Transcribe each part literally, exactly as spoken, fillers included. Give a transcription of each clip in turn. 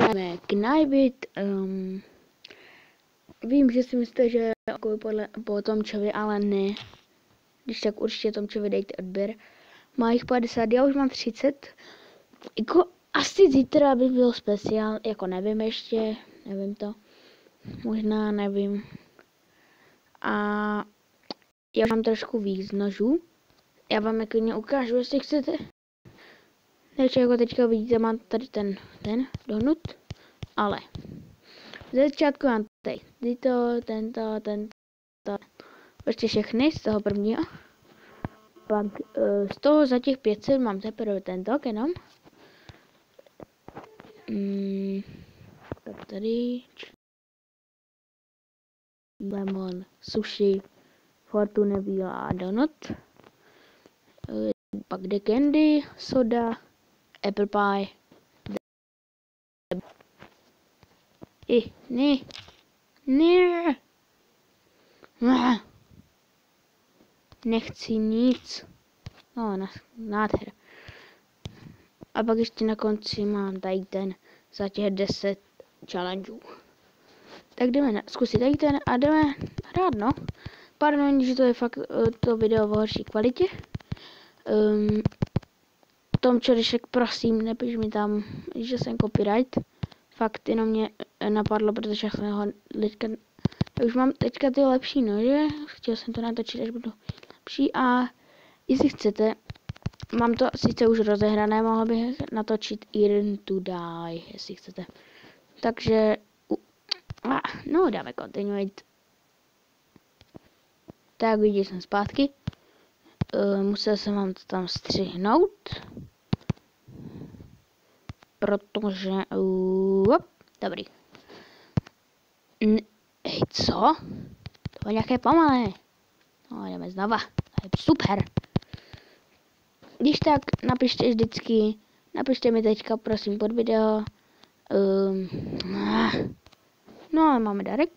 hrajeme Knivit. Um, vím, že si myslíte, že jako podle, po Tomčovi, ale ne. Když tak určitě Tomčovi dejte odběr. Má jich padesát, já už mám třicet. Jako asi zítra by byl speciál, jako nevím ještě, nevím to. Možná nevím. A já mám trošku víc nožů. Já vám je klidně ukážu, jestli chcete. Takže jako teďka vidíte, mám tady ten, ten dohnut. Ale ze začátku mám tady tyto, tento, tento, prostě všechny z toho prvního. Pak z toho za těch pět set mám teprve tento jenom. Hmm, tak tady. Lemon, sushi, Fortune Bílá a donut. Pak The Candy, soda, apple pie. I, ne, ne. Nechci nic. No, nádhera. A pak ještě na konci mám tady ten za těch deset challengeů. Tak jdeme na, zkusit tady ten a jdeme hrát, no. Pardon, že to je fakt to video v horší kvalitě. Um, Tom Čerešek, prosím, nepiš mi tam, že jsem copyright. Fakt jenom mě napadlo, protože jsem ho teďka, já už mám teďka ty lepší nože. Chtěl jsem to natočit, až budu lepší. A jestli chcete, mám to sice už rozehrané, mohl bych natočit Earn to Die, jestli chcete. Takže, uh, no dáme continuate. Tak vidíte, jsem zpátky. Uh, musel jsem vám to tam střihnout. Protože, uh, dobrý. N Hej, co? To bylo nějaké pomalé. No, jdeme znova. To je super. Když tak, napište vždycky, napište mi teďka, prosím, pod video. Um, no, ale máme darek.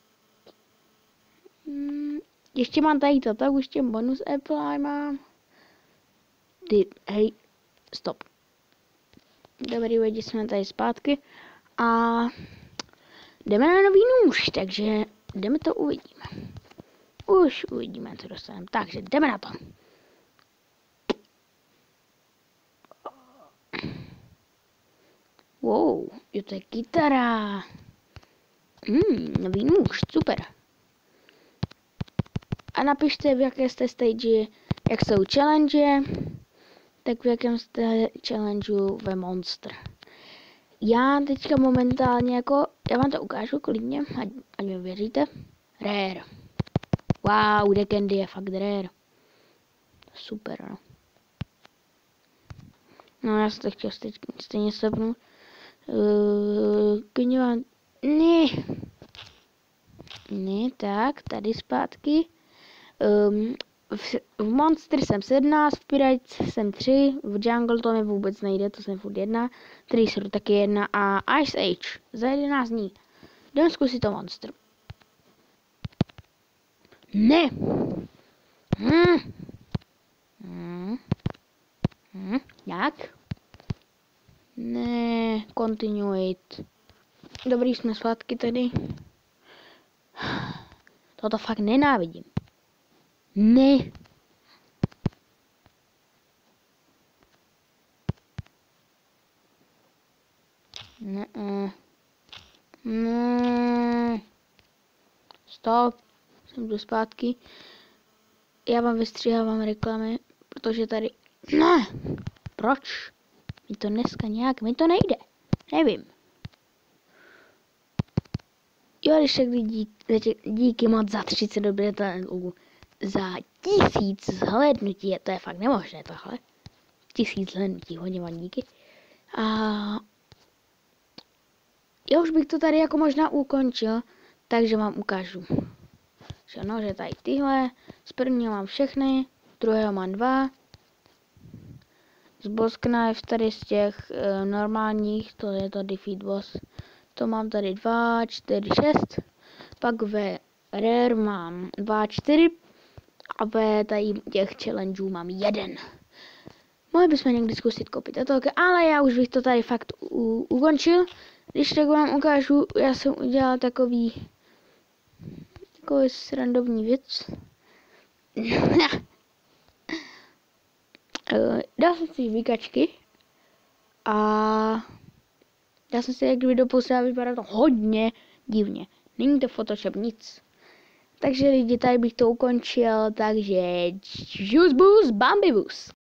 Um, ještě mám tady to, tak už těm bonus Apple mám. Ty, hej, stop. Dobrý, lidi, jsme tady zpátky. A jdeme na nový nůž, takže jdeme to uvidíme. Už uvidíme, co dostaneme. Takže jdeme na to. Wow, jo, to je kytara. Hmm, nový nůž, super. A napište, v jaké jste stage, jak jsou challenge, tak v jakém jste challengeu ve Monster. Já teďka momentálně jako, já vám to ukážu klidně, ať, ať mi věříte. Rare. Wow, The Candy je fakt rare. Super, no. No, já jsem to chtěl stejně stopnout. Uh, klidně vám, ne. Ne, tak, tady zpátky. Um, v, v Monster jsem sedmnáct, v Pirates jsem tři, v Jungle to mi vůbec nejde, to jsem furt jedna, Tracer taky jedna a Ice Age za jedenáct dní. Jdeme zkusit to Monster. Ne! Hmm. Hmm. Hmm. Jak? Ne, continuate. Dobrý, jsme svátky tady. Toto fakt nenávidím. Ne. Ne. Ne. Stop. Jsem tu zpátky. Já vám vystříhávám reklamy, protože tady... Ne. Proč? Mi to dneska nějak, mi to nejde. Nevím. Jo, když tak díky, díky moc za třicet odběratelů. Za tisíc zhlédnutí, to je fakt nemožné tohle. Tisíc zhlédnutí, hodně vám díky. A já už bych to tady jako možná ukončil, takže vám ukážu. Že no, že tady tyhle, z prvního mám všechny, z druhého mám dva. Z Boss Knife tady z těch e, normálních, to je to Defeat Boss, to mám tady dva, čtyři, šest. Pak ve Rare mám dva, čtyři. A ve tady těch challengeů mám jeden. Mohli bychom někdy zkusit kopit to, ale já už bych to tady fakt u, ukončil. Když tak vám ukážu, já jsem udělal takový takový srandovní věc. Dal jsem si vykačky a dal jsem si jak video poslal, vypadá to hodně divně. Není to Photoshop, nic. Takže lidi, tady bych to ukončil, takže čus bus, bambibus.